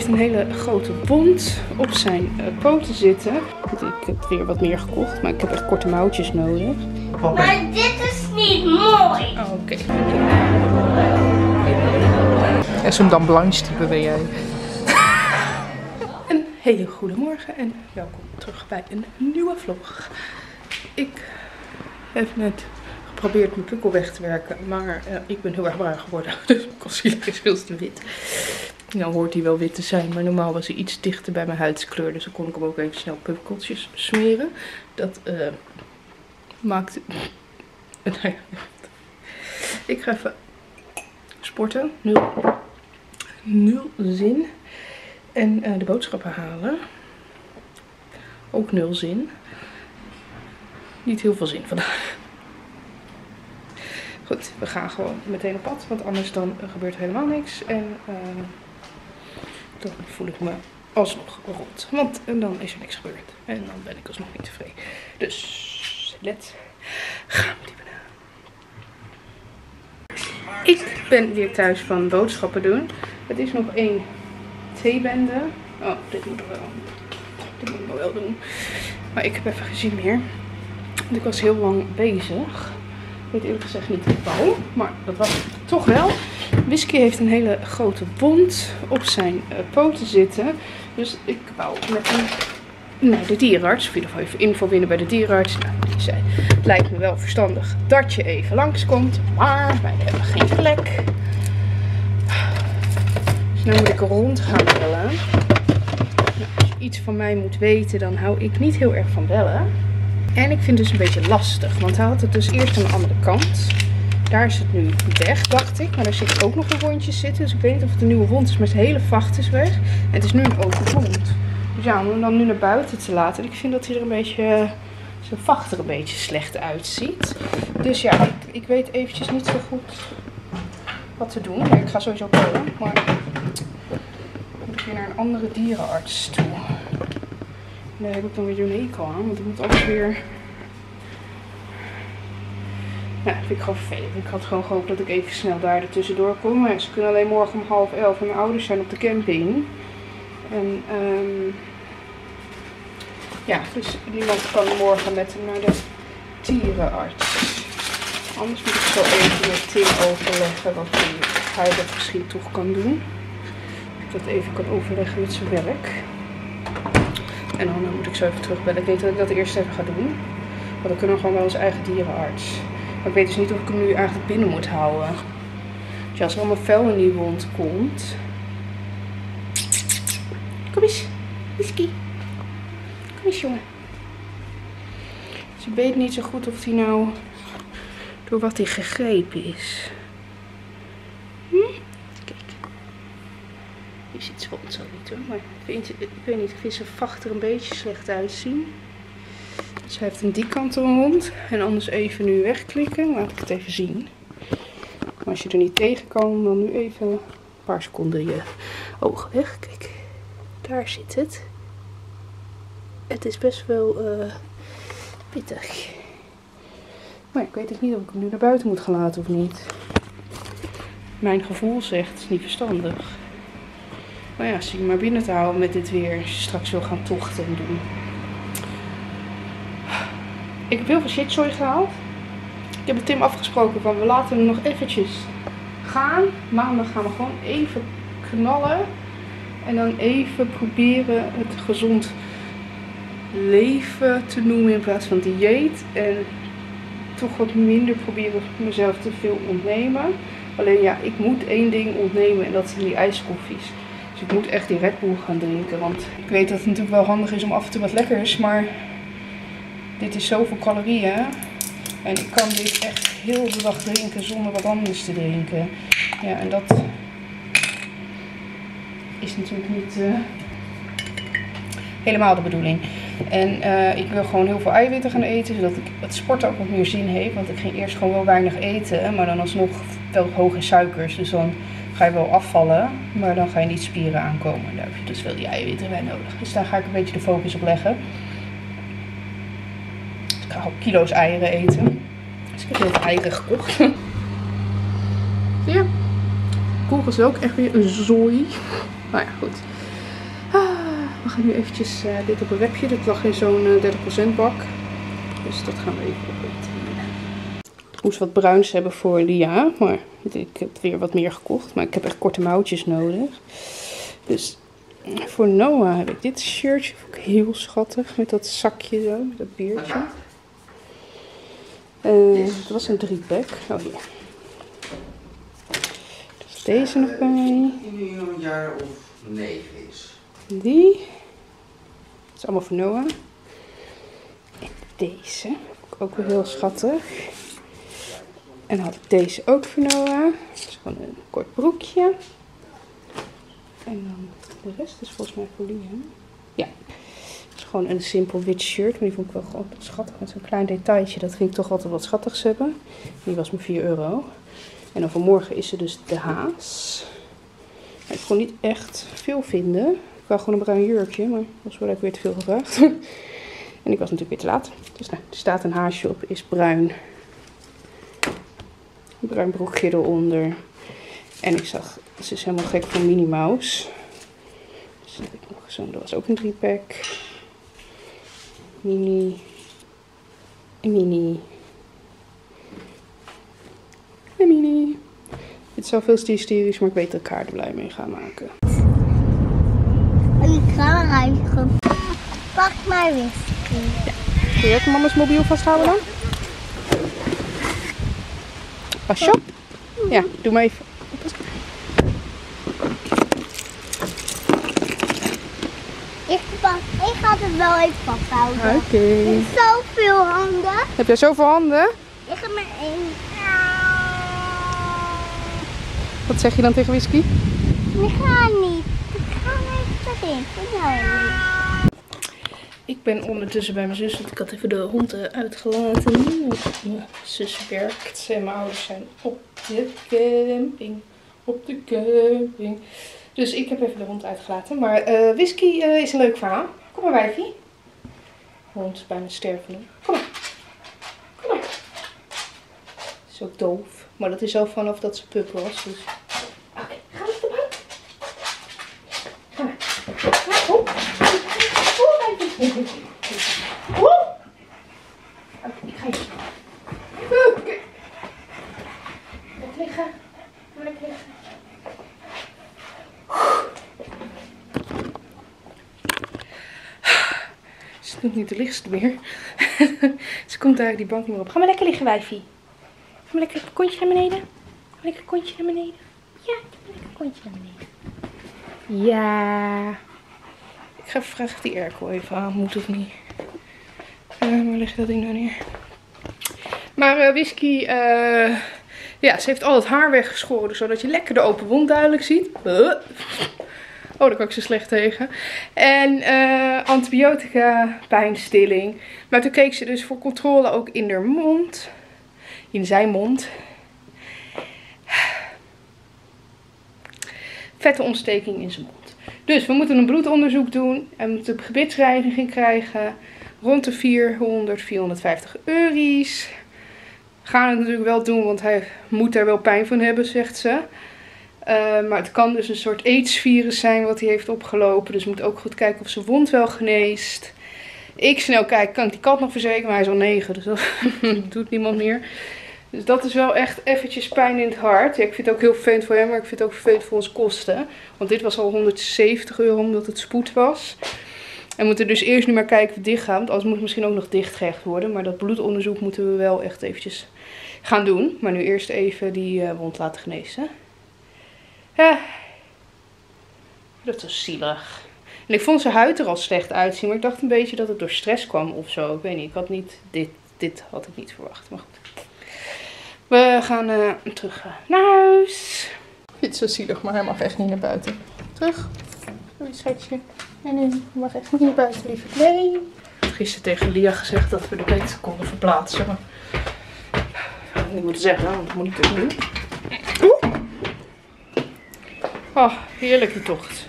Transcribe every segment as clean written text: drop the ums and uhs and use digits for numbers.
heeft een hele grote wond op zijn poten zitten. Ik heb weer wat meer gekocht, maar ik heb echt korte mouwtjes nodig. Maar dit is niet mooi. Oh, oké. En zo'n dan blanche type ben jij. Een hele goede morgen en welkom terug bij een nieuwe vlog. Ik heb net geprobeerd mijn pukkel weg te werken, maar ik ben heel erg bruin geworden. Dus mijn concealer is veel te wit. Nou hoort hij wel wit te zijn, maar normaal was hij iets dichter bij mijn huidskleur. Dus dan kon ik hem ook even snel pukkeltjes smeren. Dat maakte... Ik ga even sporten. Nul zin. En de boodschappen halen. Ook nul zin. Niet heel veel zin vandaag. Goed, we gaan gewoon meteen op pad. Want anders dan gebeurt er helemaal niks. En dan voel ik me alsnog rot. Want dan is er niks gebeurd. En dan ben ik alsnog niet tevreden. Dus, let's gaan we die banaan. Ik ben weer thuis van boodschappen doen. Het is nog 1 theebende. Oh, dit moet ik wel doen. Maar ik heb even geen zin meer. Want ik was heel lang bezig. Ik weet eerlijk gezegd niet waarom, maar dat was het toch wel. Whisky heeft een hele grote wond op zijn poten zitten. Dus ik wou met hem naar de dierenarts. Of in ieder geval even info winnen bij de dierenarts. Nou, die zei, het lijkt me wel verstandig dat je even langskomt. Maar wij hebben geen plek. Dus nu moet ik rond gaan bellen. Nou, als je iets van mij moet weten, dan hou ik niet heel erg van bellen. En ik vind het dus een beetje lastig. Want hij had het dus eerst aan de andere kant. Daar is het nu weg, dacht ik. Maar daar zit ook nog een wondje zitten. Dus ik weet niet of het een nieuwe wond is. Maar zijn hele vacht is weg. En het is nu een open wond. Dus ja, om hem dan nu naar buiten te laten. Ik vind dat hij er een beetje... zijn vacht er een beetje slecht uitziet. Dus ja, ik weet eventjes niet zo goed wat te doen. Ja, ik ga sowieso bellen. Maar moet ik weer naar een andere dierenarts toe. En daar heb ik dan weer zo'n hekel aan. Want ik moet alles weer... Ja, dat vind ik gewoon vervelend. Ik had gewoon gehoopt dat ik even snel daar tussendoor kom. Maar ze kunnen alleen morgen om 10:30 en mijn ouders zijn op de camping. En ja, dus niemand kan morgen met hem naar de dierenarts. Anders moet ik zo even met Tim overleggen wat hij dat misschien toch kan doen. Of ik dat even kan overleggen met zijn werk. En dan moet ik zo even terugbellen. Ik weet dat ik dat eerst even ga doen. Want dan kunnen we gewoon bij onze eigen dierenarts. Maar ik weet dus niet of ik hem nu eigenlijk binnen moet houden. Dus als er allemaal vuil in die wond komt. Kom eens, Whisky. Kom eens, jongen. Dus ik weet niet zo goed of hij nou door wat hij gegrepen is. Kijk. Hier zit zijn wond zo niet hoor. Maar ik weet niet, ik vind zijn vacht er een beetje slecht uitzien. Dus hij heeft aan die kant een wond. En anders even nu wegklikken. Laat ik het even zien. Maar als je er niet tegen kan, dan nu even een paar seconden je ogen weg. Kijk, daar zit het. Het is best wel pittig. Maar ik weet dus niet of ik hem nu naar buiten moet gaan laten of niet. Mijn gevoel zegt, het is niet verstandig. Maar ja, zie je maar binnen te houden met dit weer. Als je straks wil gaan tochten en doen. Ik heb heel veel shitzooi gehaald. Ik heb met Tim afgesproken van we laten hem nog eventjes gaan. Maandag gaan we gewoon even knallen. En dan even proberen het gezond leven te noemen in plaats van dieet. En toch wat minder proberen mezelf te veel ontnemen. Alleen ja, ik moet 1 ding ontnemen en dat zijn die ijskoffies. Dus ik moet echt die Red Bull gaan drinken. Want ik weet dat het natuurlijk wel handig is om af en toe wat lekkers. Maar dit is zoveel calorieën. En ik kan dit echt heel de dag drinken zonder wat anders te drinken. Ja, en dat is natuurlijk niet helemaal de bedoeling. En ik wil gewoon heel veel eiwitten gaan eten, zodat ik het sporten ook wat meer zin heeft. Want ik ging eerst gewoon wel weinig eten, maar dan alsnog wel hoog in suikers. Dus dan ga je wel afvallen, maar dan ga je niet spieren aankomen. Daar heb je dus wel die eiwitten bij nodig. Dus daar ga ik een beetje de focus op leggen. Dus ik ga ook kilo's eieren eten. Dus ik heb heel veel eieren gekocht. Ja, koelkast is ook echt weer een zooi. Nou ja, goed. We gaan nu eventjes dit op een webje. Dat lag in zo'n 30% bak. Dus dat gaan we even opeten. Ik moest wat bruins hebben voor Lia. Maar ik heb weer wat meer gekocht. Maar ik heb echt korte mouwtjes nodig. Dus voor Noah heb ik dit shirtje. Vond ik heel schattig. Met dat zakje zo. Met dat beertje. Het was een 3-pack. Oh hier. Dus deze nog bij. Die nu een jaar of 9 is. Die. Dat is allemaal voor Noah. En deze. Vond ik ook weer heel schattig. En dan had ik deze ook voor Noah. Dat is gewoon een kort broekje. En dan de rest is volgens mij voor Liam. Ja. Het is gewoon een simpel wit shirt. Maar die vond ik wel gewoon schattig. Met zo'n klein detailtje. Dat vind ik toch altijd wat schattigs hebben. Die was maar €4. En dan vanmorgen is er dus de haas. Ik kon niet echt veel vinden. Ik wou gewoon een bruin jurkje. Maar dat was wel weer te veel gevraagd. En ik was natuurlijk weer te laat. Dus nou, er staat een haasje op. Is bruin. Een bruin broekje eronder. En ik zag, ze is helemaal gek van Minnie Mouse. Dus dat heb ik nog zo'n, dat was ook een 3-pack. Minnie. En Minnie. En Minnie. Het is wel veel hysterisch, maar ik weet dat ik haar er blij mee ga maken. En ik ga eruit. Pak maar whisky. Ja. Kun je even mama's mobiel vasthouden dan? Pas op. Ja, doe maar even. Ik ga het wel even vasthouden. Oké. Zoveel handen. Heb jij zoveel handen? Ik heb maar 1. Wat zeg je dan tegen Whisky? Ik ga niet. Ik ga even erin. Ik ben ondertussen bij mijn zus, want ik had even de hond uitgelaten. Mijn zus werkt en mijn ouders zijn op de camping. Op de camping. Dus ik heb even de hond uitgelaten. Maar Whisky is een leuk verhaal. Kom maar, wijfie. De hond is bijna stervende. Kom maar. Kom maar. Is ook doof. Maar dat is al vanaf dat ze pup was. Dus. Oké, ga eens erbij. Ga maar. Ga op. Ik ga hier. Lekker liggen. Lekker liggen. Ze is nog niet de lichtste meer. Ze komt daar die bank niet meer op. Ga maar lekker liggen, wijfie. Ga maar lekker een kontje naar beneden. Ga maar lekker een kontje naar beneden. Ja, lekker een kontje naar beneden. Ja. Ik ga even vragen of die airco even aan moet of niet. Waar ligt dat ding nou neer? Maar Whisky, ja, ze heeft al het haar weggeschoren, zodat je lekker de open wond duidelijk ziet. Oh, daar kan ik zo slecht tegen. En antibiotica, pijnstilling. Maar toen keek ze dus voor controle ook in haar mond. In zijn mond. Vette in zijn mond. Dus we moeten een bloedonderzoek doen. En we moeten gebitsreiniging krijgen. Rond de 450 euro's. Gaan het natuurlijk wel doen, want hij moet er wel pijn van hebben, zegt ze. Maar het kan dus een soort AIDS-virus zijn wat hij heeft opgelopen. Dus we moeten ook goed kijken of zijn wond wel geneest. Ik snel kijken, kan ik die kat nog verzekeren? Maar hij is al 9, dus dat doet niemand meer. Dus dat is wel echt eventjes pijn in het hart. Ja, ik vind het ook heel vervelend voor hem, maar ik vind het ook vervelend voor onze kosten. Want dit was al 170 euro omdat het spoed was. En we moeten dus eerst nu maar kijken of het dicht gaat. Want anders moet het misschien ook nog dichtgehecht worden. Maar dat bloedonderzoek moeten we wel echt eventjes gaan doen. Maar nu eerst even die wond laten genezen. Dat is zielig. En ik vond zijn huid er al slecht uitzien. Maar ik dacht een beetje dat het door stress kwam of zo. Ik weet niet. Ik had niet dit had ik niet verwacht. Maar goed. We gaan terug naar huis. Dit is zo zielig, maar hij mag echt niet naar buiten. Terug. Doei schatje. En nu mag echt niet naar buiten, lieve. Nee. Ik had gisteren tegen Lia gezegd dat we de bed konden verplaatsen. Maar dat had ik niet moeten zeggen, want dat moet ik dus doen. Oh, heerlijke tocht.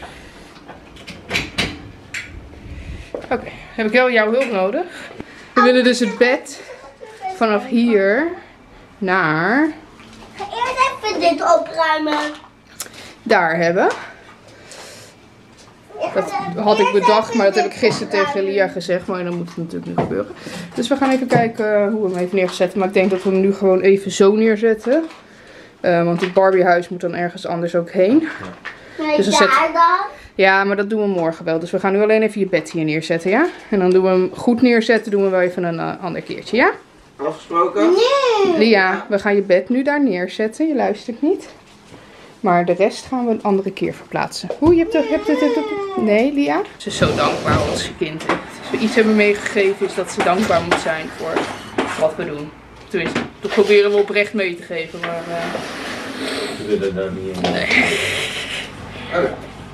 Oké, heb ik wel jouw hulp nodig. We willen dus het bed vanaf hier naar... Ga eerst even dit opruimen. daar hebben. Dat had ik bedacht, maar dat heb ik gisteren tegen Lia gezegd. Maar dan moet het natuurlijk niet gebeuren. Dus we gaan even kijken hoe we hem even neerzetten. Maar ik denk dat we hem nu gewoon even zo neerzetten. Want het Barbiehuis moet dan ergens anders ook heen. Nee, Dus daar dan? Ja, maar dat doen we morgen wel. Dus we gaan nu alleen even je bed hier neerzetten, ja? En dan doen we hem goed neerzetten, doen we wel even een ander keertje, ja? Afgesproken? Nee. Lia, we gaan je bed nu daar neerzetten. Je luistert niet. Maar de rest gaan we een andere keer verplaatsen. Oeh, je hebt het. Nee, Lia? Ze is zo dankbaar als je kind heeft. Als we iets hebben meegegeven is dat ze dankbaar moet zijn voor wat we doen. Tenminste, dat proberen we oprecht mee te geven. Maar We willen daar niet in. nee. Oké.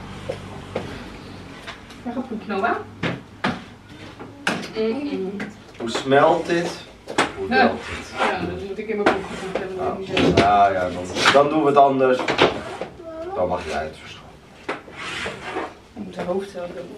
Waar gaat poep, Noah? Hoe smelt dit? Hoe Ja. loopt het? Ja, dat moet ik in mijn boek gevoerd hebben. Dat moet ik niet zeggen. Nou ja, dan doen we het anders. Dan mag jij het verschonen. Ik moet haar hoofd wel doen.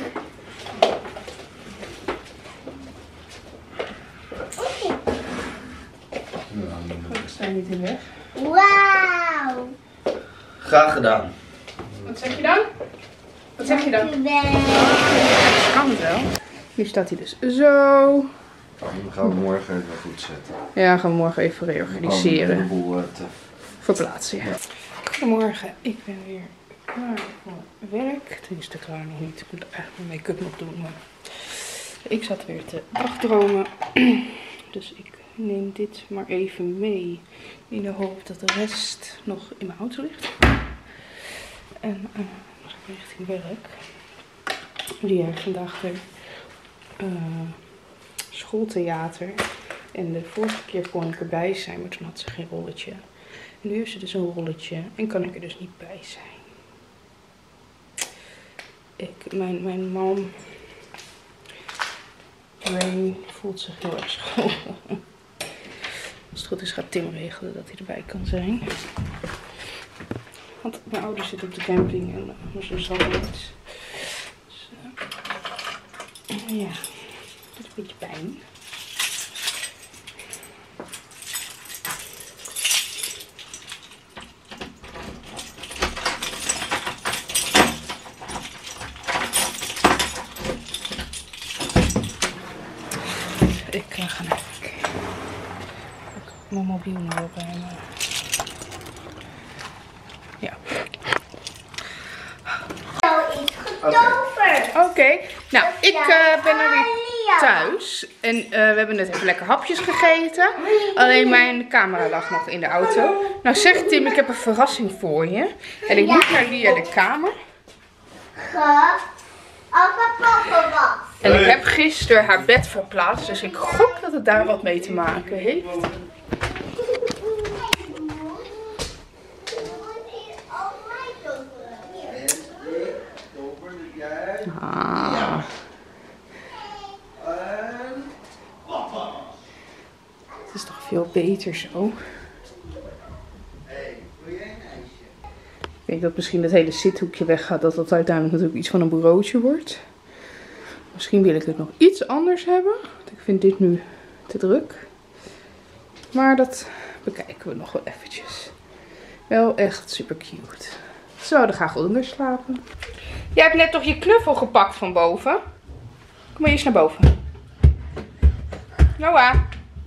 Ik sta niet in de weg. Wauw. Graag gedaan. Wat zeg je dan? Wat zeg je dan? Kan het wel. Nu staat hij dus zo. Dan gaan we morgen even goed zetten. Ja, gaan we morgen even reorganiseren. De boel te... Verplaatsen, ja. Goedemorgen, ik ben weer klaar voor werk. Tenminste, klaar nog niet. Ik moet eigenlijk mijn make-up nog doen. Maar ik zat weer te dagdromen. Dus ik neem dit maar even mee. In de hoop dat de rest nog in mijn auto ligt. En dan ga ik richting werk. Die heeft vandaag weer schooltheater. En de vorige keer kon ik erbij zijn, maar toen had ze geen rolletje. En nu heeft ze dus een rolletje en kan ik er dus niet bij zijn. Mijn mom brain voelt zich heel erg schoon. Als het goed is gaat Tim regelen dat hij erbij kan zijn. Want mijn ouders zitten op de camping en mijn zus zal iets. Dus, ja, dat is een beetje pijn. Ik ga naar kijken. Ik heb mijn mobiel nog wel bij me. Ja. Zo is getoverd. Oké. Nou, ik ben er weer thuis. En we hebben net even lekker hapjes gegeten. Alleen mijn camera lag nog in de auto. Nou zegt Tim, ik heb een verrassing voor je. En ik moet naar Lia de kamer. Als het papa was. En ik heb gisteren haar bed verplaatst. Dus ik gok dat het daar wat mee te maken heeft. Ah. Het is toch veel beter zo. Ik denk dat misschien het hele zithoekje weggaat. Dat dat uiteindelijk natuurlijk iets van een bureautje wordt. Misschien wil ik het nog iets anders hebben. Want ik vind dit nu te druk. Maar dat bekijken we nog wel eventjes. Wel echt super cute. Ze zouden graag onder slapen. Jij hebt net toch je knuffel gepakt van boven? Kom maar eens naar boven. Noah.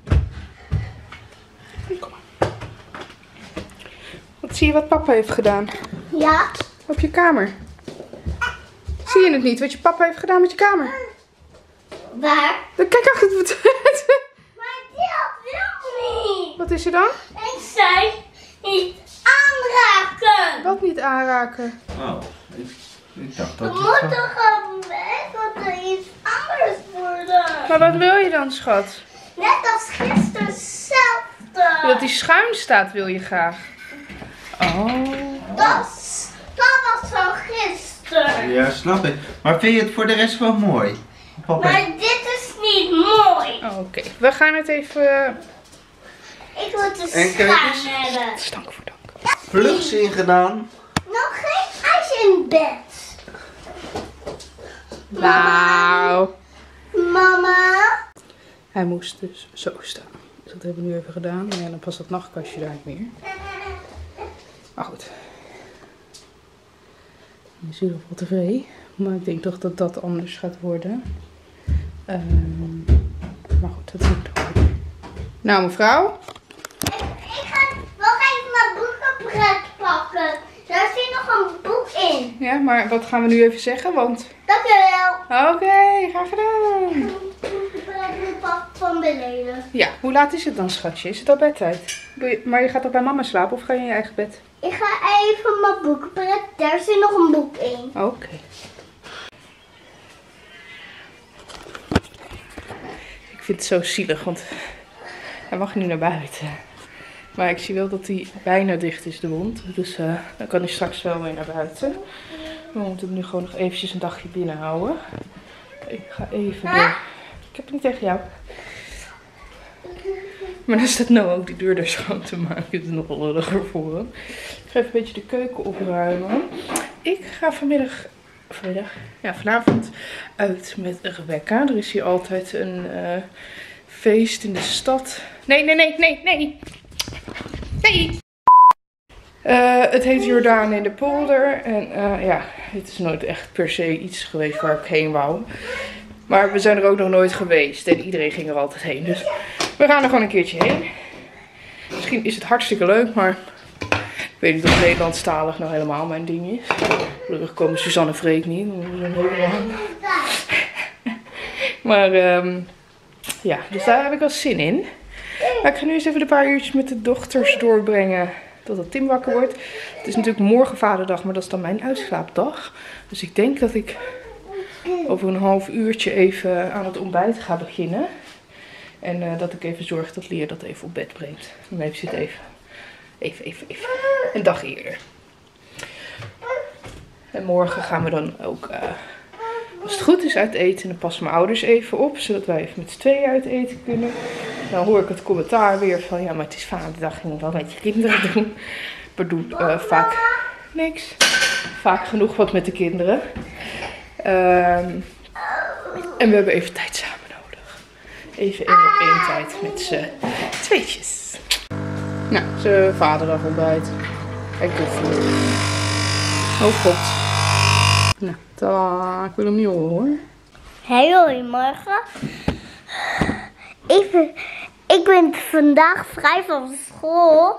Kom maar. Wat zie je wat papa heeft gedaan? Ja. Op je kamer. Zie je het niet wat je papa heeft gedaan met je kamer? Waar? Kijk achter het. Maar die wil niet. Wat is er dan? Ik zei niet aanraken. Wat niet aanraken? Oh, ik dacht We dat moeten gewoon weg, want er iets anders worden. Maar wat wil je dan, schat? Net als gisteren hetzelfde. Dat die schuin staat wil je graag. Oh. Dat was van gisteren. Ja, snap ik. Maar vind je het voor de rest wel mooi? Papa. Maar dit is niet mooi. Oké, we gaan het even... Ik moet de En kijk eens. schuim hebben. Stank voor dank. Vluchts ingedaan. Nog geen ijs in bed. Nou. Mama. Hij moest dus zo staan. Dus dat hebben we nu even gedaan. Maar ja, dan past dat nachtkastje daar niet meer. Maar goed. Je is in ieder geval tevreden. Maar ik denk toch dat dat anders gaat worden. Maar goed, dat moet nog. Nou mevrouw. Ik ga nog even mijn boekenpret pakken. Daar zit nog een boek in. Ja, maar wat gaan we nu even zeggen? Want... Dankjewel. Oké, graag gedaan. Ik pak van beneden. Ja, hoe laat is het dan, schatje? Is het al bedtijd? Maar je gaat toch bij mama slapen of ga je in je eigen bed? Ik ga even mijn boekenpret. Daar zit nog een boek in. Oké. Ik vind het zo zielig, want hij mag nu naar buiten. Maar ik zie wel dat hij bijna dicht is, de wond. Dus dan kan hij straks wel weer naar buiten. We moeten hem nu gewoon nog eventjes een dagje binnen houden. Ik ga even door. Ik heb het niet tegen jou. Maar dan staat nou ook die deur daar schoon te maken. Het is nog wel lulliger voor hem. Ik ga even een beetje de keuken opruimen. Ik ga vanavond uit met Rebecca. Er is hier altijd een feest in de stad. Nee. Het heet Jordaan in de polder. En ja, het is nooit echt per se iets geweest waar ik heen wou. Maar we zijn er ook nog nooit geweest. En iedereen ging er altijd heen. Dus we gaan er gewoon een keertje heen. Misschien is het hartstikke leuk, maar ik weet niet of Nederlandstalig nou helemaal mijn ding is. Gelukkig komen Suzanne en Freek niet. Maar ja, dus daar heb ik wel zin in. Maar ik ga nu eens even een paar uurtjes met de dochters doorbrengen. Totdat Tim wakker wordt. Het is natuurlijk morgen vaderdag, maar dat is dan mijn uitslaapdag. Dus ik denk dat ik over een half uurtje even aan het ontbijt ga beginnen. En dat ik even zorg dat Lia dat even op bed brengt. Dan heeft ze het even een dag eerder. En morgen gaan we dan ook, als het goed is, uit eten. En dan passen mijn ouders even op, zodat wij even met z'n tweeën uit eten kunnen. Dan hoor ik het commentaar weer van, ja, maar het is vaderdag, je moet wel met je kinderen doen. Maar doe vaak niks. Vaak genoeg wat met de kinderen. En we hebben even tijd samen nodig. Even 1 op 1 tijd met z'n tweetjes. Nou, zijn vaderdag ontbijt. En koffie. Oh god. Nou, ik wil hem niet horen hoor. Hey, goedemorgen. Ik ben vandaag vrij van school.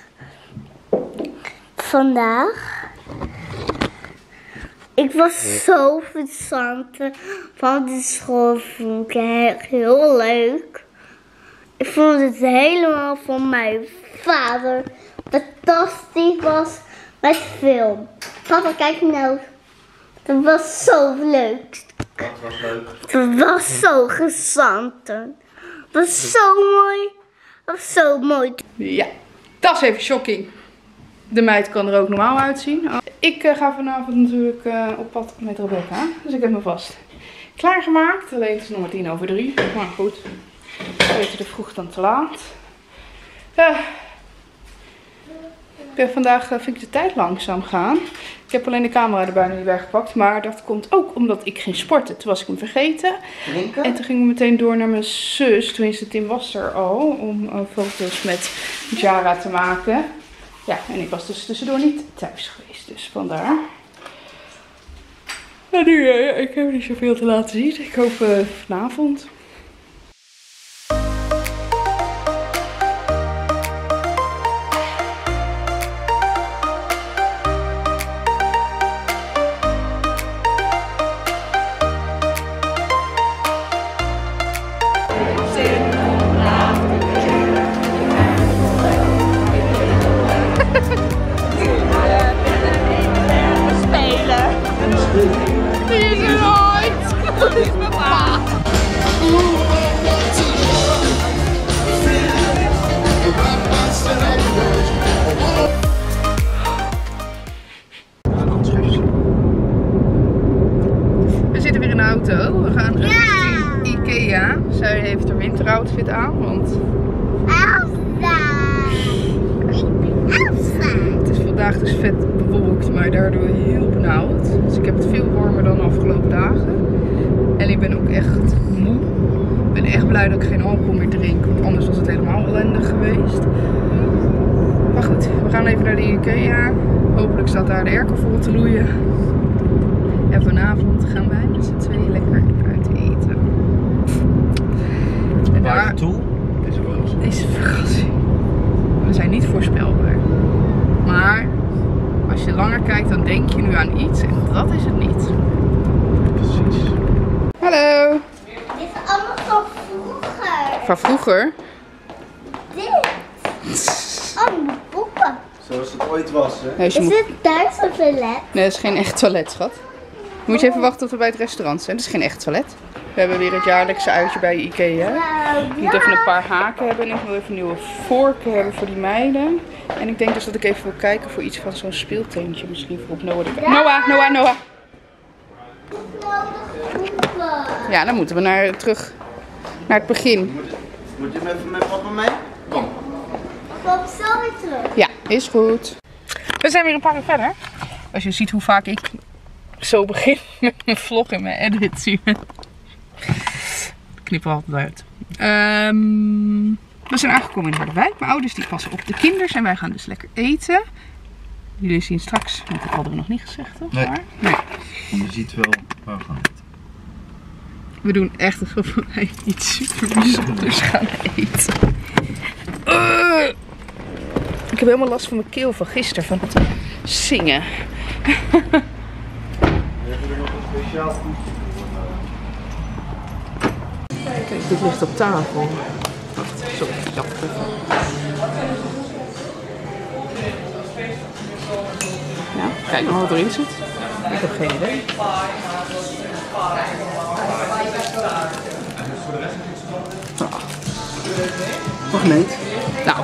Vandaag. Ik was zo verzand van de school. Vond ik echt heel leuk. Ik vond het helemaal van mijn vader fantastisch was met film. Papa, kijk nou. Dat was zo leuk. Dat was leuk. Het was zo gezant. Het was zo mooi. Het was zo mooi. Ja, dat is even shocking. De meid kan er ook normaal uitzien. Ik ga vanavond natuurlijk op pad met Rebecca. Dus ik heb me vast klaargemaakt. Alleen het is nog maar 3:10. Maar goed, beter te vroeg dan te laat. Ik ben vandaag, vind ik de tijd langzaam gaan. Ik heb alleen de camera er bijna niet bij gepakt. Maar dat komt ook omdat ik ging sporten. Toen was ik hem vergeten. Drinken? En toen gingen we meteen door naar mijn zus. Tenminste, Tim was er al. Om foto's met Jara te maken. Ja, en ik was dus tussendoor niet thuis geweest. Dus vandaar. En nu, ik heb niet zoveel te laten zien. Ik hoop vanavond. We zitten weer in de auto. We gaan richting Ikea. Zij heeft haar winteroutfit aan, want Elsa! Ik ben Elsa! het is vandaag dus vet bewolkt, maar daardoor heel benauwd. Dus ik heb het veel warmer dan de afgelopen dagen. En ik ben ook echt moe. Ik ben echt blij dat ik geen alcohol meer drink, want anders was het helemaal ellendig geweest. Maar goed, we gaan even naar de Ikea. Hopelijk staat daar de airco vol te loeien. En vanavond gaan wij met z'n tweeën lekker uit eten. En Waar naartoe? Is een verrassing. Deze verrassing. We zijn niet voorspelbaar. Maar als je langer kijkt, dan denk je nu aan iets en dat is het niet. Precies. Hallo. Dit is allemaal van vroeger. Van vroeger? Dit. Allemaal boeken. Zoals het ooit was, hè? Nee, Is dit thuis een toilet? nee, dat is geen echt toilet, schat. Moet je even wachten tot we bij het restaurant zijn. Dat is geen echt toilet. We hebben weer het jaarlijkse uitje bij Ikea. Nou, Ik moet even een paar haken hebben en ik wil even nieuwe vorken hebben voor die meiden. En ik denk dus dat ik even wil kijken voor iets van zo'n speeltuintje misschien voor op Noah. Noah! Ja, dan moeten we terug naar het begin. Moet je hem even met papa mee? Kom. Kom zo weer terug. Ja, is goed. We zijn weer een paar uur verder. Als je ziet hoe vaak ik zo begin met mijn vlog en mijn edit, zie je. Ik knip er altijd uit. We zijn aangekomen in Harderwijk. Mijn ouders die passen op de kinders en wij gaan dus lekker eten. Jullie zien straks, want dat hadden we nog niet gezegd, toch? Nee. Nee. Je ziet wel waar we gaan eten. We doen echt alsof wij iets super bijzonders gaan eten. Ik heb helemaal last van mijn keel van gisteren, van het zingen. We hebben er nog een speciaal goed. Kijk, dit ligt op tafel. Wacht, sorry, jammer. Ja, kijk maar wat erin zit. Ik heb geen idee. Magneet. Nou.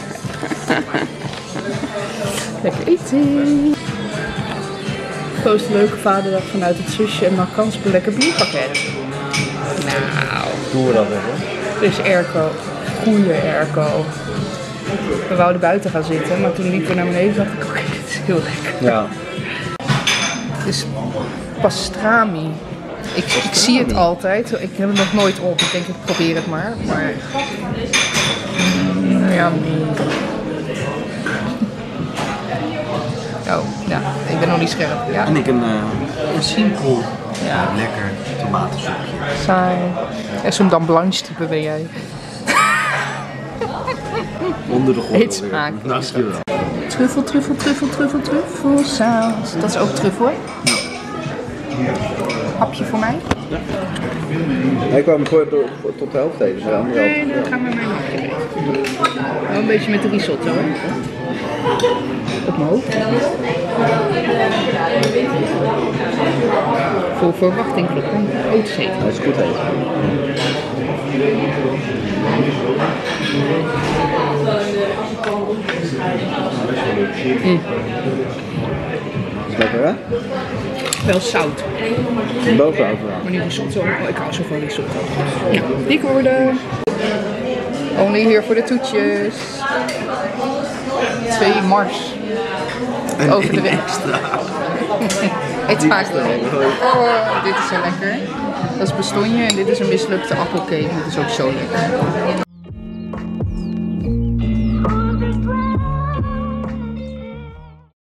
Lekker eten. Post een leuke vaderdag vanuit het zusje en maak kans op een lekker bierpakket. Nou. Doen we dat even? Er is airco. Goede airco. We wouden buiten gaan zitten, maar toen liepen we naar beneden dacht ik, oké, dit is heel lekker. Ja. Het is pastrami. Ik zie het altijd. Ik heb het nog nooit op. Ik denk, ik probeer het maar. Maar ja, oh, ja, ik ben nog niet scherp. Ja. En ik een simpel, Ja. lekker tomatensoepje. Saai. En zo'n dan blanche type ben jij. Onder de gordel. Eet smaak. Dankjewel. Truffelsaus. Dat is ook truffel, hè? Hapje voor mij? Ik kwam tot de helft eten. Dus Nee, dan gaan we mijn hapje eten. Wel een beetje met de risotto, hè? Op mijn hoofd. Vol verwachting kloppen. Ootjes eten. Dat is goed eten. Is lekker, hè? Wel zout. Bovenaan. Maar niet risotto. Oh, ik hou zo van risotto. Ja, dik worden. Only hier voor de toetjes. 2 mars. Over de extra. Het smaakt wel. Oh, dit is zo lekker. Dat is bestonje en dit is een mislukte appelcake. Dit is ook zo lekker.